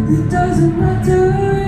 It doesn't matter.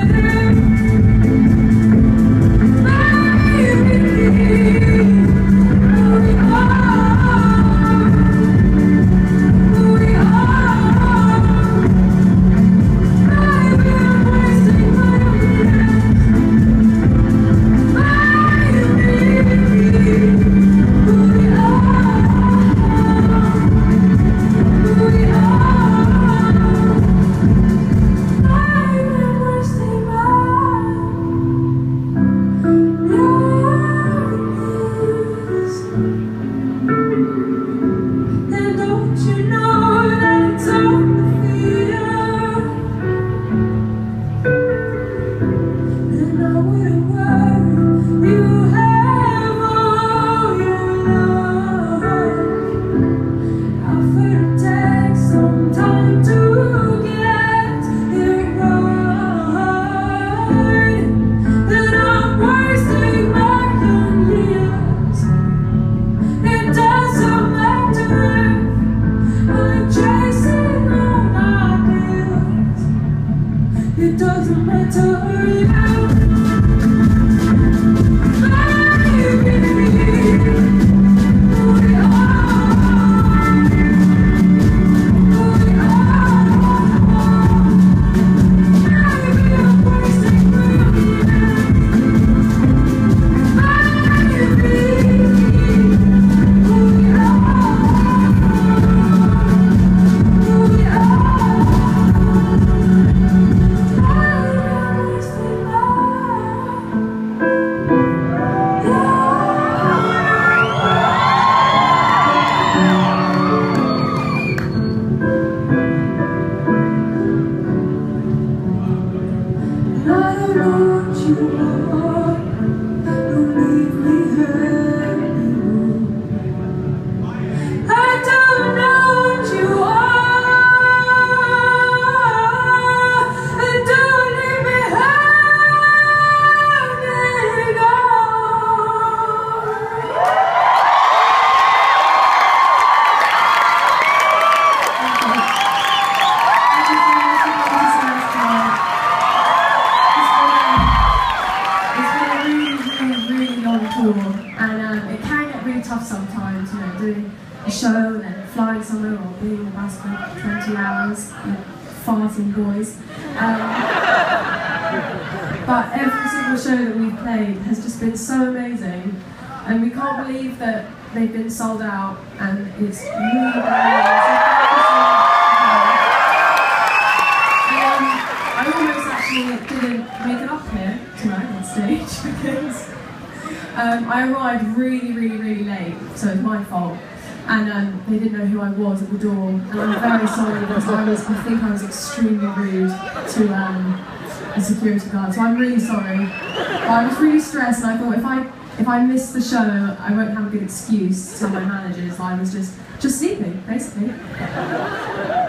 It doesn't matter. And it can get really tough sometimes, you know, doing a show and then flying somewhere or being in the bus for 20 hours, farting boys. But every single show that we've played has just been so amazing, and we can't believe that they've been sold out, and it's really amazing. I almost actually didn't make it up here tonight on stage because I arrived really late, so it's my fault. And they didn't know who I was at the door, and I'm very sorry because I think I was extremely rude to the security guard, so I'm really sorry. But I was really stressed, and I thought if I miss the show, I won't have a good excuse to tell my managers I was just sleeping, basically.